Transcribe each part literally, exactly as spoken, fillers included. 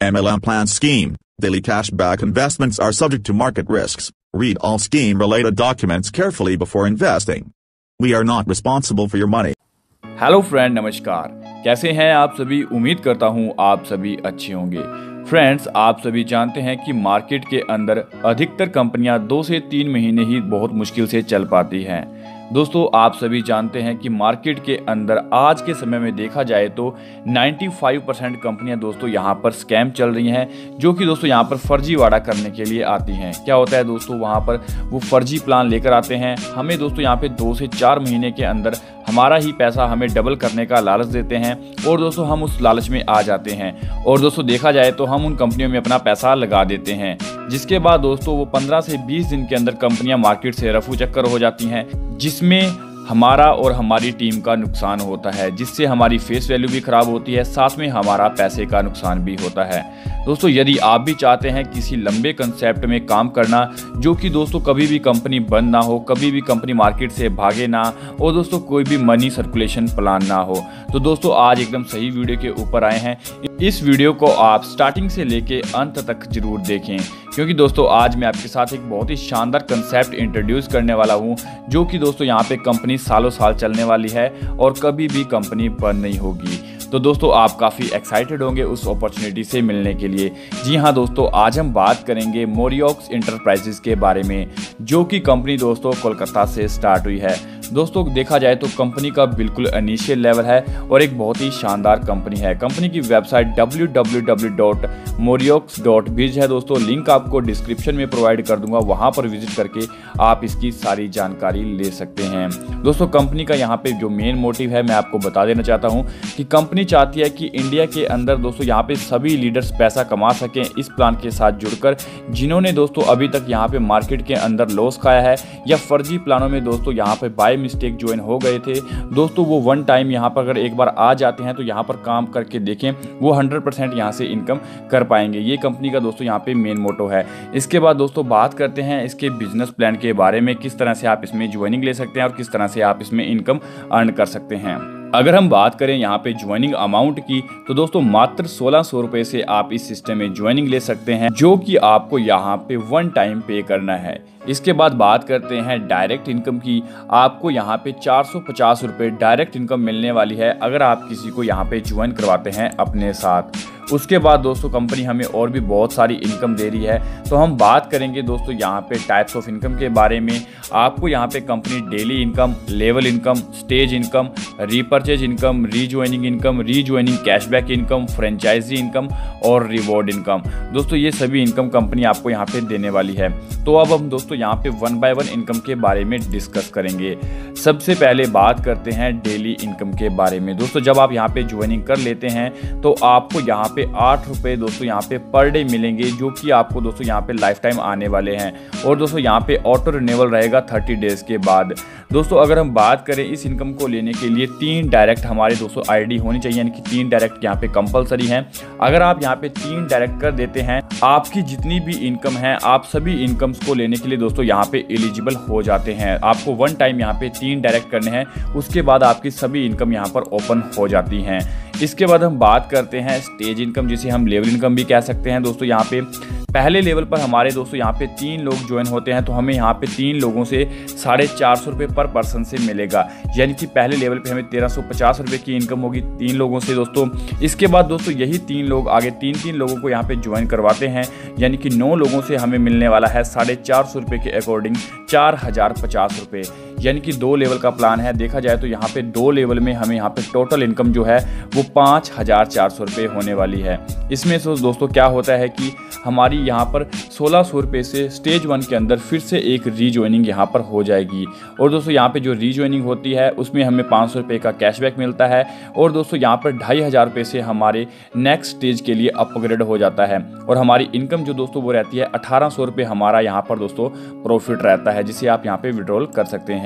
M L M plan scheme. Daily cashback investments are subject to market risks. Read all scheme-related documents carefully before investing. We are not responsible for your money. Hello friend, नमस्कार। कैसे हैं आप सभी? उम्मीद करता हूं आप सभी अच्छे होंगे। फ्रेंड्स, आप सभी जानते हैं कि मार्केट के अंदर अधिकतर कंपनियां दो से तीन महीने ही बहुत मुश्किल से चल पाती हैं। दोस्तों, आप सभी जानते हैं कि मार्केट के अंदर आज के समय में देखा जाए तो पचानवे परसेंट कंपनियां दोस्तों यहां पर स्कैम चल रही हैं, जो कि दोस्तों यहां पर फर्जीवाड़ा करने के लिए आती हैं। क्या होता है दोस्तों, वहां पर वो फर्जी प्लान लेकर आते हैं। हमें दोस्तों यहां पे दो से चार महीने के अंदर हमारा ही पैसा हमें डबल करने का लालच देते हैं और दोस्तों हम उस लालच में आ जाते हैं और दोस्तों देखा जाए तो हम उन कंपनियों में अपना पैसा लगा देते हैं, जिसके बाद दोस्तों वो पंद्रह से बीस दिन के अंदर कंपनियां मार्केट से रफू चक्कर हो जाती हैं, जिसमें हमारा और हमारी टीम का नुकसान होता है, जिससे हमारी फेस वैल्यू भी खराब होती है, साथ में हमारा पैसे का नुकसान भी होता है। दोस्तों, यदि आप भी चाहते हैं किसी लंबे कंसेप्ट में काम करना, जो कि दोस्तों कभी भी कंपनी बंद ना हो, कभी भी कंपनी मार्केट से भागे ना और दोस्तों कोई भी मनी सर्कुलेशन प्लान ना हो, तो दोस्तों आज एकदम सही वीडियो के ऊपर आए हैं। इस वीडियो को आप स्टार्टिंग से लेके अंत तक जरूर देखें, क्योंकि दोस्तों आज मैं आपके साथ एक बहुत ही शानदार कंसेप्ट इंट्रोड्यूस करने वाला हूं, जो कि दोस्तों यहां पे कंपनी सालों साल चलने वाली है और कभी भी कंपनी बंद नहीं होगी। तो दोस्तों आप काफ़ी एक्साइटेड होंगे उस अपॉर्चुनिटी से मिलने के लिए। जी हाँ दोस्तों, आज हम बात करेंगे मोरियोक्स इंटरप्राइजेस के बारे में, जो कि कंपनी दोस्तों कोलकाता से स्टार्ट हुई है। दोस्तों देखा जाए तो कंपनी का बिल्कुल इनिशियल लेवल है और एक बहुत ही शानदार कंपनी है। कंपनी की website W W W dot moriox dot biz है दोस्तों। लिंक आपको डिस्क्रिप्शन में प्रोवाइड कर दूंगा, वहां पर विजिट करके आप इसकी सारी जानकारी ले सकते हैं। दोस्तों कंपनी का यहाँ पे जो मेन मोटिव है मैं आपको बता देना चाहता हूँ कि कंपनी चाहती है कि इंडिया के अंदर दोस्तों यहाँ पे सभी लीडर्स पैसा कमा सकें इस प्लान के साथ जुड़कर, जिन्होंने दोस्तों अभी तक यहाँ पे मार्केट के अंदर लॉस खाया है या फर्जी प्लानों में दोस्तों यहाँ पे बाय मिस्टेक ज्वाइन हो गए थे। दोस्तों वो वन टाइम यहाँ पर अगर एक बार आ जाते हैं तो यहाँ पर काम करके देखें, वो हंड्रेड परसेंट यहाँ से इनकम कर पाएंगे। ये कंपनी का दोस्तों यहाँ पे मेन मोटो है। इसके बाद दोस्तों बात करते हैं इसके बिजनेस प्लान के बारे में, किस तरह से आप इसमें ज्वाइनिंग ले सकते हैं और किस तरह से आप इसमें इनकम अर्न कर सकते हैं। अगर हम बात करें यहाँ पे ज्वाइनिंग अमाउंट की, तो दोस्तों मात्र सोलह सौ रुपए से आप इस सिस्टम में ज्वाइनिंग ले सकते हैं, जो कि आपको यहाँ पे वन टाइम पे करना है। इसके बाद बात करते हैं डायरेक्ट इनकम की। आपको यहाँ पे चार सौ पचास रुपये डायरेक्ट इनकम मिलने वाली है अगर आप किसी को यहाँ पे ज्वाइन करवाते हैं अपने साथ। उसके बाद दोस्तों कंपनी हमें और भी बहुत सारी इनकम दे रही है, तो हम बात करेंगे दोस्तों यहाँ पे टाइप्स ऑफ इनकम के बारे में। आपको यहाँ पे company daily income, level income, stage income, repurchase income, rejoining income, rejoining cashback income, franchisee income और रिवॉर्ड इनकम, दोस्तों ये सभी इनकम कंपनी आपको यहाँ पे देने वाली है। तो अब हम दोस्तों यहाँ पे वन बाय वन इनकम के बारे में डिस्कस करेंगे। सबसे पहले बात करते हैं डेली इनकम के बारे में। दोस्तों जब आप यहाँ पे ज्वाइनिंग कर लेते हैं तो आपको यहाँ पे आठ रुपये दोस्तों यहाँ पे पर डे मिलेंगे, जो कि आपको दोस्तों यहाँ पे लाइफ टाइम आने वाले हैं और दोस्तों यहाँ पे ऑटो रिन्यूअल रहेगा थर्टी डेज के बाद। दोस्तों अगर हम बात करें इस इनकम को लेने के लिए तीन डायरेक्ट हमारे दोस्तों आईडी होनी चाहिए, यानी कि तीन डायरेक्ट यहाँ पे कंपलसरी हैं। अगर आप यहाँ पे तीन डायरेक्ट कर देते हैं, आपकी जितनी भी इनकम है आप सभी इनकम्स को लेने के लिए दोस्तों यहाँ पे एलिजिबल हो जाते हैं। आपको वन टाइम यहाँ पे तीन डायरेक्ट करने हैं, उसके बाद आपकी सभी इनकम यहाँ पर ओपन हो जाती हैं। इसके बाद हम बात करते हैं स्टेज इनकम, जिसे हम लेवल इनकम भी कह सकते हैं। दोस्तों यहाँ पे पहले लेवल पर हमारे दोस्तों यहाँ पे तीन लोग ज्वाइन होते हैं, तो हमें यहाँ पे तीन लोगों से साढ़े चार सौ रुपये पर पर्सन से मिलेगा, यानी कि पहले लेवल पे हमें तेरह सौ पचास रुपये की इनकम होगी तीन लोगों से दोस्तों। इसके बाद दोस्तों यही तीन लोग आगे तीन तीन लोगों को यहाँ पे ज्वाइन करवाते हैं, यानी कि नौ लोगों से हमें मिलने वाला है साढ़े चार सौ रुपये के अकॉर्डिंग चार हज़ार पचास रुपये, यानी कि दो लेवल का प्लान है। देखा जाए तो यहाँ पे दो लेवल में हमें यहाँ पे टोटल इनकम जो है वो पाँच हज़ार चार सौ रुपये होने वाली है। इसमें से दोस्तों क्या होता है कि हमारी यहाँ पर सोलह सौ रुपये से स्टेज वन के अंदर फिर से एक रीज्वाइनिंग यहाँ पर हो जाएगी और दोस्तों यहाँ पे जो रीज्वाइनिंग होती है उसमें हमें पाँच सौ रुपये का कैशबैक मिलता है और दोस्तों यहाँ पर ढाई हज़ार रुपये से हमारे नेक्स्ट स्टेज के लिए अपग्रेड हो जाता है और हमारी इनकम जो दोस्तों वो रहती है अठारह सौ रुपये हमारा यहाँ पर दोस्तों प्रॉफिट रहता है, जिसे आप यहाँ पे विड्रॉल कर सकते हैं।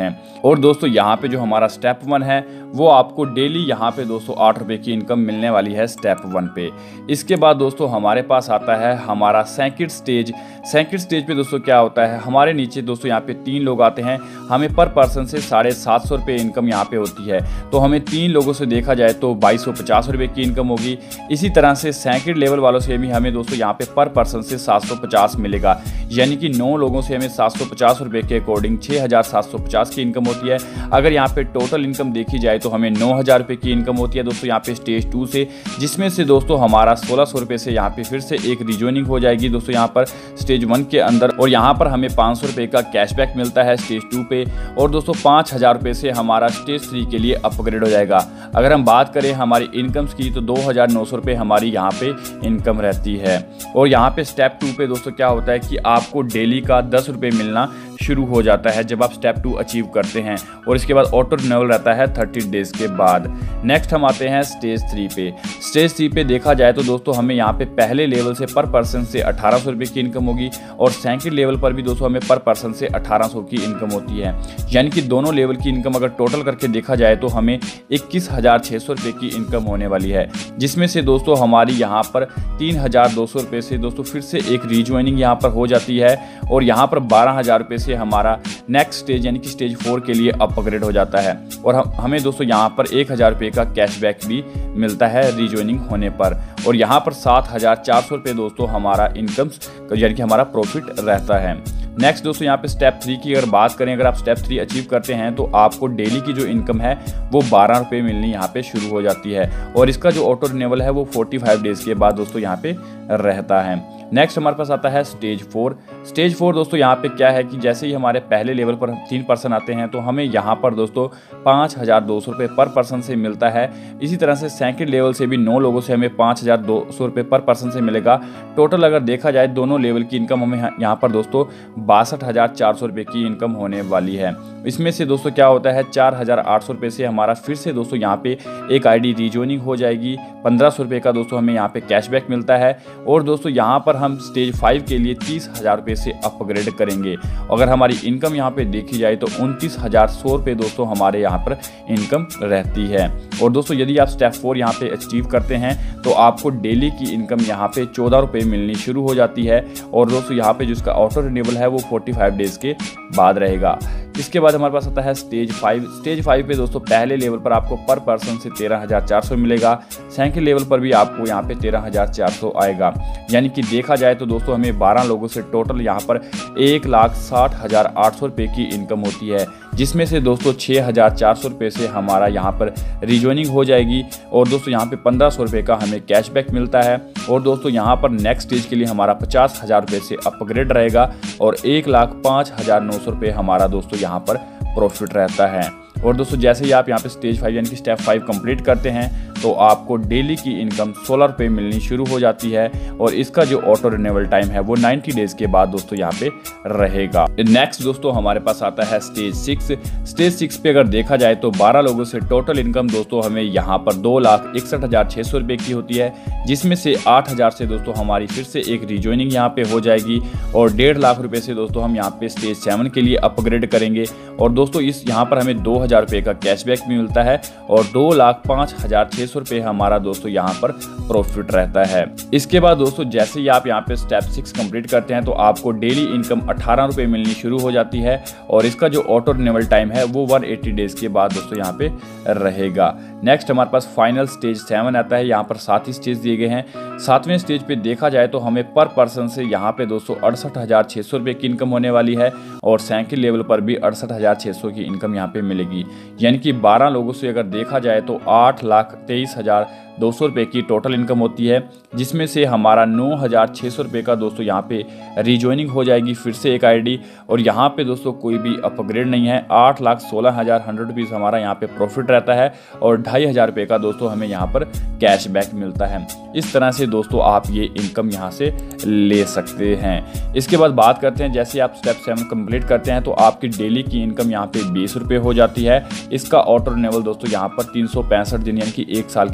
हैं। और दोस्तों यहाँ पे जो हमारा स्टेप वन है वो आपको डेली यहाँ पे दोस्तों आठ रुपये की इनकम मिलने वाली है स्टेप वन पे। इसके बाद दोस्तों हमारे पास आता है हमारा सेकंड स्टेज। सेकंड स्टेज पे दोस्तों क्या होता है, हमारे नीचे दोस्तों यहाँ पे तीन लोग आते हैं, हमें पर पर्सन से साढ़े सात सौ रुपये इनकम यहाँ पे होती है। तो हमें तीन लोगों से देखा जाए तो बाईस सौ पचास रुपये की इनकम होगी। इसी तरह से सेकंड लेवल वालों से भी हमें दोस्तों यहाँ पे पर पर्सन से सात सौ पचास मिलेगा, यानी कि नौ लोगों से हमें सात सौ पचास रुपये के अकॉर्डिंग छः हज़ार सात सौ पचास की इनकम होती है। अगर यहाँ पे टोटल इनकम देखी जाए तो हमें नौ हज़ार रुपये की इनकम होती है दोस्तों यहाँ पे स्टेज टू से, जिसमें से दोस्तों हमारा सोलह सौ रुपये से यहाँ पे फिर से एक रिजॉइनिंग हो जाएगी दोस्तों यहाँ पर स्टेज वन के अंदर। और यहाँ पर हमें पाँच सौ रुपये का कैशबैक मिलता है स्टेज टू पे। और दोस्तों पाँच हज़ार रुपये से हमारा स्टेज थ्री के लिए अपग्रेड हो जाएगा। अगर हम बात करें हमारी इनकम्स की तो दो हज़ार नौ सौ रुपये हमारी यहाँ पे इनकम रहती है। और यहाँ पे स्टेप टू पे दोस्तों क्या होता है कि आपको डेली का दस रुपये मिलना शुरू हो जाता है जब आप स्टेप टू अचीव करते हैं। और इसके बाद ऑटो रिन्यूअल रहता है थर्टी डेज के बाद। नेक्स्ट हम आते हैं स्टेज थ्री पे। स्टेज थ्री पे देखा जाए तो दोस्तों हमें यहाँ पे पहले लेवल से पर पर्सन से अठारह सौ रुपये की इनकम होगी और सेकंड लेवल पर भी दोस्तों हमें पर पर्सन से अठारह सौ की इनकम होती है, यानी कि दोनों लेवल की इनकम अगर टोटल करके देखा जाए तो हमें इक्कीस हज़ार छः सौ रुपये की इनकम होने वाली है, जिसमें से दोस्तों हमारी यहाँ पर तीन हज़ार दो सौ रुपये से दोस्तों फिर से एक रीज्वाइनिंग यहाँ पर हो जाती है। और यहाँ पर बारह हज़ार रुपये से हमारा नेक्स्ट स्टेज यानी कि स्टेज फोर के लिए अपग्रेड हो जाता है। और हम हमें दोस्तों यहाँ पर एक हज़ार रुपये का कैशबैक भी मिलता है रीज्वाइनिंग होने पर। और यहाँ पर सात हज़ार चार सौ रुपये दोस्तों हमारा इनकम्स यानी कि हमारा प्रॉफिट रहता है। नेक्स्ट दोस्तों यहाँ पे स्टेप थ्री की अगर बात करें, अगर आप स्टेप थ्री अचीव करते हैं तो आपको डेली की जो इनकम है वो बारह रुपये मिलनी यहाँ पे शुरू हो जाती है। और इसका जो ऑटो रिन्यूअल है वो पैंतालीस डेज के बाद दोस्तों यहाँ पे रहता है। नेक्स्ट हमारे पास आता है स्टेज फोर। स्टेज फोर दोस्तों यहाँ पे क्या है कि जैसे ही हमारे पहले लेवल पर तीन पर्सन आते हैं तो हमें यहाँ पर दोस्तों पाँच हज़ार दो सौ रुपये पर पर्सन से मिलता है। इसी तरह से सेकंड लेवल से भी नौ लोगों से हमें पाँच हज़ार दो सौ रुपये पर पर्सन से मिलेगा। टोटल अगर देखा जाए दोनों लेवल की इनकम हमें यहाँ पर दोस्तों बासठ हज़ार चार सौ रुपये की इनकम होने वाली है। इसमें से दोस्तों क्या होता है चार हज़ार आठ सौ रुपये से हमारा फिर से दोस्तों यहाँ पे एक आईडी रीजॉइनिंग हो जाएगी। पंद्रह सौ रुपये का दोस्तों हमें यहाँ पे कैशबैक मिलता है। और दोस्तों यहाँ पर हम स्टेज फाइव के लिए तीस हज़ार रुपये से अपग्रेड करेंगे। अगर हमारी इनकम यहाँ पे देखी जाए तो उनतीस हज़ार सौ रुपये दोस्तों हमारे यहाँ पर इनकम रहती है। और दोस्तों यदि आप स्टेप फोर यहाँ पे अचीव करते हैं तो आपको डेली की इनकम यहाँ पे चौदह रुपये मिलनी शुरू हो जाती है। और दोस्तों यहाँ पे जिसका ऑटो रिन्यूअल है वो पैंतालीस डेज के बाद रहेगा। इसके बाद हमारे पास आता है स्टेज फाइव। स्टेज फाइव पे दोस्तों पहले लेवल पर आपको पर पर्सन से तेरह हज़ार चार सौ मिलेगा। सेकंड लेवल पर भी आपको यहाँ पे तेरह हज़ार चार सौ आएगा, यानी कि देखा जाए तो दोस्तों हमें बारह लोगों से टोटल यहाँ पर एक लाख साठ हज़ार आठ सौ रुपये की इनकम होती है, जिसमें से दोस्तों छः हज़ार चार सौ रुपये से हमारा यहाँ पर रीजॉइनिंग हो जाएगी। और दोस्तों यहाँ पे पंद्रह सौ रुपये का हमें कैशबैक मिलता है। और दोस्तों यहाँ पर नेक्स्ट स्टेज के लिए हमारा पचास हज़ार रुपये से अपग्रेड रहेगा और एक लाख पाँच हज़ार नौ सौ रुपये हमारा दोस्तों यहाँ पर प्रॉफिट रहता है। और दोस्तों जैसे ही आप यहाँ पे स्टेज फाइव यानी कि स्टेप फाइव कंप्लीट करते हैं तो आपको डेली की इनकम सोलह रुपये मिलनी शुरू हो जाती है। और इसका जो ऑटो रिन्यूअल टाइम है वो नब्बे डेज के बाद दोस्तों यहाँ पे रहेगा। नेक्स्ट दोस्तों हमारे पास आता है स्टेज सिक्स। स्टेज सिक्स पे अगर देखा जाए तो बारह लोगों से टोटल इनकम दोस्तों हमें यहाँ पर दो लाख इकसठ हज़ार छः सौ रुपये की होती है, जिसमें से आठ हज़ार से दोस्तों हमारी फिर से एक रीजॉइनिंग यहाँ पे हो जाएगी। और डेढ़ लाख रुपये से दोस्तों हम यहाँ पे स्टेज सेवन के लिए अपग्रेड करेंगे। और दोस्तों इस यहाँ पर हमें दो हज़ार रुपये का कैशबैक भी मिलता है और दो लाख पाँच हज़ार छः सौ रुपये हमारा दोस्तों यहाँ पर प्रॉफिट रहता है। इसके बाद दोस्तों जैसे ही आप यहाँ पे स्टेप सिक्स कंप्लीट करते हैं तो आपको डेली इनकम अठारह रुपये मिलनी शुरू हो जाती है। और इसका जो ऑटो रिन्यूअल टाइम है वो एक सौ अस्सी डेज के बाद दोस्तों यहाँ पे रहेगा। नेक्स्ट हमारे पास फाइनल स्टेज सेवन आता है। यहाँ पर सात ही स्टेज दिए गए हैं। सातवें स्टेज पे देखा जाए तो हमें पर पर्सन से यहाँ पे दोस्तों अड़सठ हज़ार छः सौ रुपये की इनकम होने वाली है और सेकंड लेवल पर भी अड़सठ हज़ार छः सौ की इनकम यहाँ पे मिलेगी, यानी कि बारह लोगों से अगर देखा जाए तो आठ लाख तेईस हज़ार दो सौ रुपये की टोटल इनकम होती है, जिसमें से हमारा नौ हज़ार छः सौ रुपये का दोस्तों यहाँ पे रीजॉइनिंग हो जाएगी फिर से एक आईडी। और यहाँ पे दोस्तों कोई भी अपग्रेड नहीं है। आठ लाख सोलह हज़ार हंड्रेड रुपीज़ हमारा यहाँ पे प्रॉफिट रहता है और ढाई हज़ार रुपये का दोस्तों हमें यहाँ पर कैशबैक मिलता है। इस तरह से दोस्तों आप ये इनकम यहाँ से ले सकते हैं। इसके बाद बात करते हैं जैसे आप स्टेप सेवन कंप्लीट करते हैं तो आपकी डेली की इनकम यहाँ पे बीस रुपये हो जाती है। इसका ऑटो रिन्यूअल दोस्तों यहाँ पर तीन सौ पैंसठ दिन यानी कि एक साल के बाद ऑटो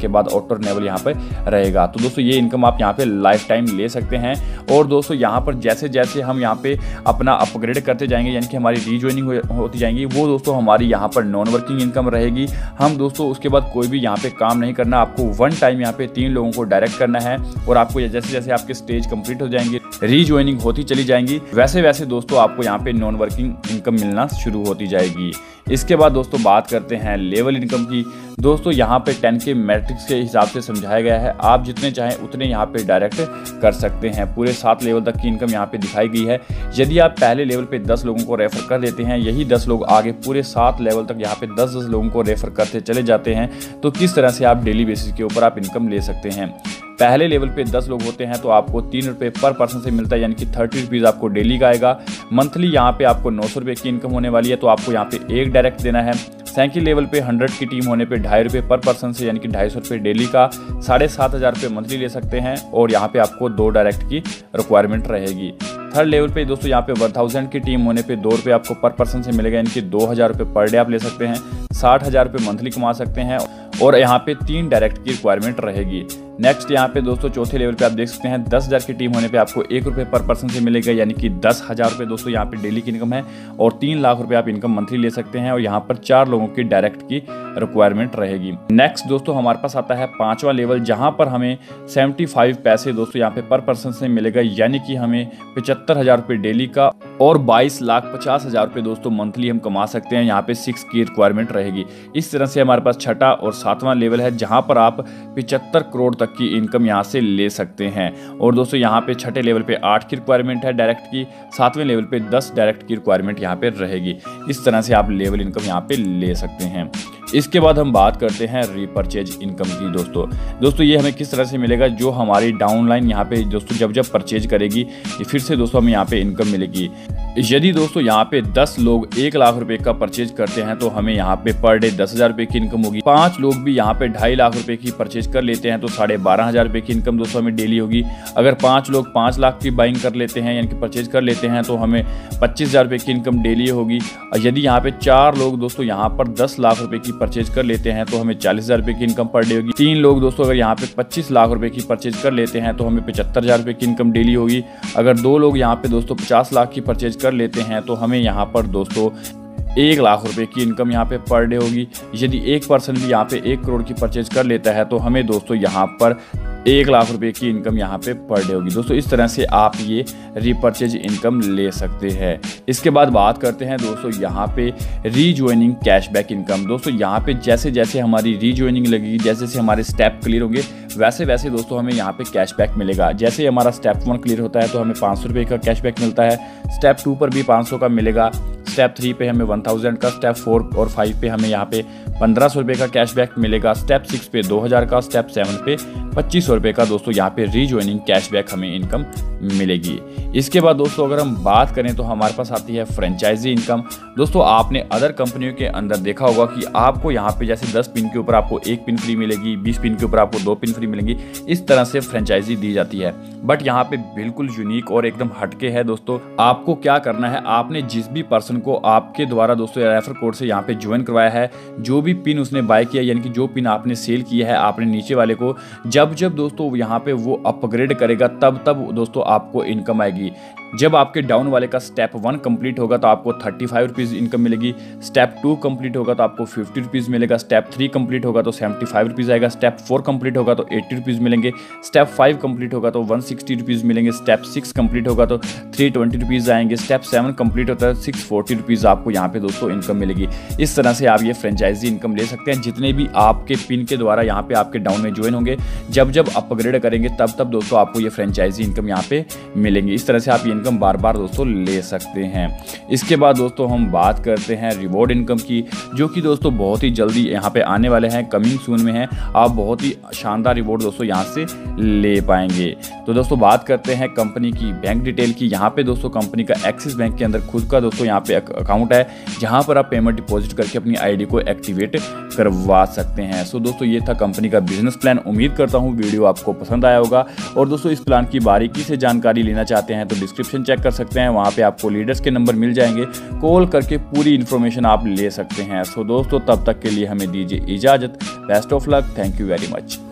सॉफ्टवेयर इनेबल यहाँ पे रहेगा। तो दोस्तों ये इनकम आप यहाँ पे लाइफ टाइम ले सकते हैं। और दोस्तों यहाँ पर जैसे जैसे हम यहाँ पे अपना अपग्रेड करते जाएंगे, यानी कि हमारी रीजॉइनिंग होती जाएंगी, वो दोस्तों हमारी यहाँ पर नॉन वर्किंग इनकम रहेगी। हम दोस्तों उसके बाद कोई भी यहाँ पे काम नहीं करना, आपको वन टाइम यहाँ पे तीन लोगों को डायरेक्ट करना है और आपको जैसे जैसे आपके स्टेज कंप्लीट हो जाएंगे, रीजॉइनिंग होती चली जाएंगी, वैसे वैसे दोस्तों आपको यहाँ पे नॉन वर्किंग इनकम मिलना शुरू होती जाएगी। इसके बाद दोस्तों बात करते हैं लेवल इनकम की। दोस्तों यहाँ पे टेन के मैट्रिक्स के हिसाब से समझाया गया है, आप जितने चाहें उतने यहाँ पे डायरेक्ट कर सकते हैं। पूरे सात लेवल तक की इनकम यहाँ पे दिखाई गई है। यदि आप पहले लेवल पे दस लोगों को रेफर कर देते हैं, यही दस लोग आगे पूरे सात लेवल तक यहाँ पे दस दस लोगों को रेफर करते चले जाते हैं, तो किस तरह से आप डेली बेसिस के ऊपर आप इनकम ले सकते हैं। पहले लेवल पे दस लोग होते हैं तो आपको तीन रुपये पर पर्सन से मिलता है, यानी कि थर्टी रुपीज़ आपको डेली का आएगा। मंथली यहाँ पे आपको नौ सौ रुपये की इनकम होने वाली है, तो आपको यहाँ पे एक डायरेक्ट देना है। सैंकी लेवल पे हंड्रेड की टीम होने पे ढाई रुपये पर पर्सन से, यानी कि ढाई सौ रुपये डेली का, साढ़े सात हज़ार रुपये मंथली ले सकते हैं और यहाँ पे आपको दो डायरेक्ट की रिक्वायरमेंट रहेगी। थर्ड लेवल पे दोस्तों यहाँ पे वन थाउजेंड की टीम होने पे दो रुपये आपको पर पर्सन से मिलेगा, यानी कि दो हज़ार रुपये पर डे आप ले सकते हैं, साठ हज़ार रुपये मंथली कमा सकते हैं और यहाँ पे तीन डायरेक्ट की रिक्वायरमेंट रहेगी। नेक्स्ट यहाँ पे दोस्तों चौथे लेवल पे आप देख सकते हैं दस हज़ार की टीम होने पे आपको एक रुपये पर पर्सन से मिलेगा, यानी कि दस हज़ार रुपये दोस्तों यहाँ पे डेली की इनकम है और तीन लाख रुपये आप इनकम मंथली ले सकते हैं और यहाँ पर चार लोगों की डायरेक्ट की रिक्वायरमेंट रहेगी। नेक्स्ट दोस्तों हमारे पास आता है पांचवा लेवल, जहाँ पर हमें सेवेंटी फाइव पैसे दोस्तों यहाँ पे पर पर्सन से मिलेगा, यानी कि हमें पचहत्तर हज़ार रुपये डेली का और बाईस लाख पचास हज़ार रुपये दोस्तों मंथली हम कमा सकते हैं। यहाँ पे सिक्स की रिक्वायरमेंट रहेगी। इस तरह से हमारे पास छठा और सातवां लेवल है, जहाँ पर आप पचहत्तर करोड़ तक की इनकम यहाँ से ले सकते हैं। और दोस्तों यहाँ पे छठे लेवल पे आठ की रिक्वायरमेंट है डायरेक्ट की, सातवें लेवल पे दस डायरेक्ट की रिक्वायरमेंट यहाँ पे रहेगी। इस तरह से आप लेवल इनकम यहाँ पे ले सकते हैं। इसके बाद हम बात करते हैं रीपरचेज इनकम की। दोस्तों दोस्तों ये हमें किस तरह से मिलेगा, जो हमारी डाउनलाइन यहाँ पे दोस्तों जब जब परचेज करेगी ये फिर से दोस्तों हमें यहाँ पे इनकम मिलेगी। यदि दोस्तों यहाँ पे दस लोग एक लाख रुपए का परचेज करते हैं तो हमें यहाँ पे पर डे दस हजार रुपए की इनकम होगी। पांच लोग भी यहाँ पे ढाई लाख रुपए की परचेज कर लेते हैं तो साढ़े बारह हजार रुपए की इनकम दोस्तों हमें डेली होगी। अगर पांच लोग पांच लाख की बाइंग कर लेते हैं यानी कि परचेज कर लेते हैं तो हमें पच्चीस हजार रुपए की इनकम डेली होगी। यदि यहाँ पे चार लोग दोस्तों यहाँ पर दस लाख रुपए की परचेज कर लेते हैं तो हमें चालीस हजार रुपए की इनकम पर डे होगी। तीन लोग दोस्तों अगर यहाँ पे पच्चीस लाख रुपए की परचेज कर लेते हैं तो हमें पचहत्तर हजार रुपए की इनकम डेली होगी। अगर दो लोग यहाँ पे दोस्तों पचास लाख की परचेज कर लेते हैं तो हमें यहाँ पर दोस्तों एक लाख रुपए की इनकम यहाँ पे पर डे होगी। यदि एक पर्सन भी यहाँ पे एक करोड़ की परचेज कर लेता है तो हमें दोस्तों यहाँ पर एक लाख रुपए की इनकम यहाँ पे पर डे होगी। दोस्तों इस तरह से आप ये रीपरचेज इनकम ले सकते हैं। इसके बाद बात करते हैं दोस्तों यहाँ पे रीजॉइनिंग कैशबैक इनकम। दोस्तों यहाँ पे जैसे जैसे हमारी रीजॉइनिंग लगेगी, जैसे जैसे हमारे स्टेप क्लियर होंगे वैसे वैसे दोस्तों हमें यहाँ पे कैशबैक मिलेगा। जैसे हमारा स्टेप वन क्लियर होता है तो हमें पाँच सौ रुपये का कैशबैक मिलता है, स्टेप टू पर भी पाँच सौ का मिलेगा, स्टेप थ्री पे हमें वन थाउजेंड का, स्टेप फोर और फाइव पे हमें यहाँ पे पंद्रह सौ रुपये का कैशबैक मिलेगा, स्टेप सिक्स पे दो हज़ार का, स्टेप सेवन पे पच्चीस सौ रुपये का दोस्तों यहाँ पे रीजॉइनिंग कैशबैक हमें इनकम मिलेगी। इसके बाद दोस्तों अगर हम बात करें तो हमारे पास आती है फ्रेंचाइजी इनकम। दोस्तों आपने अदर कंपनियों के अंदर देखा होगा कि आपको यहाँ पे जैसे दस पिन के ऊपर आपको एक पिन फ्री मिलेगी, बीस पिन के ऊपर आपको दो पिन फ्री मिलेंगी, इस तरह से फ्रेंचाइजी दी जाती है। बट यहाँ पे बिल्कुल यूनिक और एकदम हटके है दोस्तों। आपको क्या करना है, आपने जिस भी पर्सन को आपके द्वारा दोस्तों रेफर कोड से यहाँ पे ज्वाइन करवाया है, जो भी पिन उसने बाय किया यानी कि जो पिन आपने सेल किया है आपने नीचे वाले को, जब जब दोस्तों यहाँ पे वो अपग्रेड करेगा तब तब दोस्तों आपको इनकम आएगी। जब आपके डाउन वाले का स्टेप वन कंप्लीट होगा तो आपको थर्टी फाइव रुपीज़ इनकम मिलेगी, स्टेप टू कंप्लीट होगा तो आपको फिफ्टी रुपीज़ मिलेगा, स्टेप थ्री कंप्लीट होगा तो सेवेंटी फाइव रुपीज़ आएगा, स्टेप फोर कंप्लीट होगा तो एट्टी रुपीज़ मिलेंगे, स्टेप फाइव कंप्लीट होगा तो वन सिक्सटी रुपीज़ मिलेंगे, स्टेप सिक्स कंप्लीट होगा तो थ्री ट्वेंटी रुपीज़ आएंगे, स्टेप सेवन कंप्लीट होता है सिक्स फोर्टी रुपीज़ आपको यहाँ पे दोस्तों इनकम मिलेगी। इस तरह से आप ये फ्रेंचाइजी इनकम ले सकते हैं। जितने भी आपके पिन के द्वारा यहाँ पे आपके डाउन में ज्वाइन होंगे, जब जब अपग्रेड करेंगे तब तब दोस्तों आपको ये फ्रेंचाइजी इनकम यहाँ पे मिलेंगी। इस तरह से आप ये इनकम बार बार दोस्तों ले सकते हैं। इसके बाद दोस्तों हम बात करते हैं रिवॉर्ड इनकम की, जो कि दोस्तों बहुत ही जल्दी यहाँ पे आने वाले हैं, कमिंग सून में है। आप बहुत ही शानदार रिवॉर्ड दोस्तों यहाँ से ले पाएंगे। तो दोस्तों बात करते हैं कंपनी की बैंक डिटेल की। यहाँ पे दोस्तों कंपनी का एक्सिस बैंक के अंदर खुद का दोस्तों यहाँ पे अकाउंट है, जहाँ पर आप पेमेंट डिपॉजिट करके अपनी आईडी को एक्टिवेट करवा सकते हैं। सो दोस्तों ये था कंपनी का बिजनेस प्लान। उम्मीद करता हूँ वीडियो आपको पसंद आया होगा। और दोस्तों इस प्लान की बारीकी से जानकारी लेना चाहते हैं तो डिस्क्रिप्शन चेक कर सकते हैं, वहाँ पे आपको लीडर्स के नंबर मिल जाएंगे, कॉल करके पूरी इन्फॉर्मेशन आप ले सकते हैं। सो दोस्तों तब तक के लिए हमें दीजिए इजाज़त। Best of luck, thank you very much.